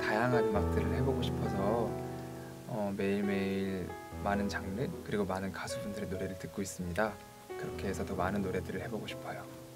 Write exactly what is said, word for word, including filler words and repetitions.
다양한 음악들을 해보고 싶어서 어, 매일매일 많은 장르 그리고 많은 가수분들의 노래를 듣고 있습니다. 그렇게 해서 더 많은 노래들을 해보고 싶어요.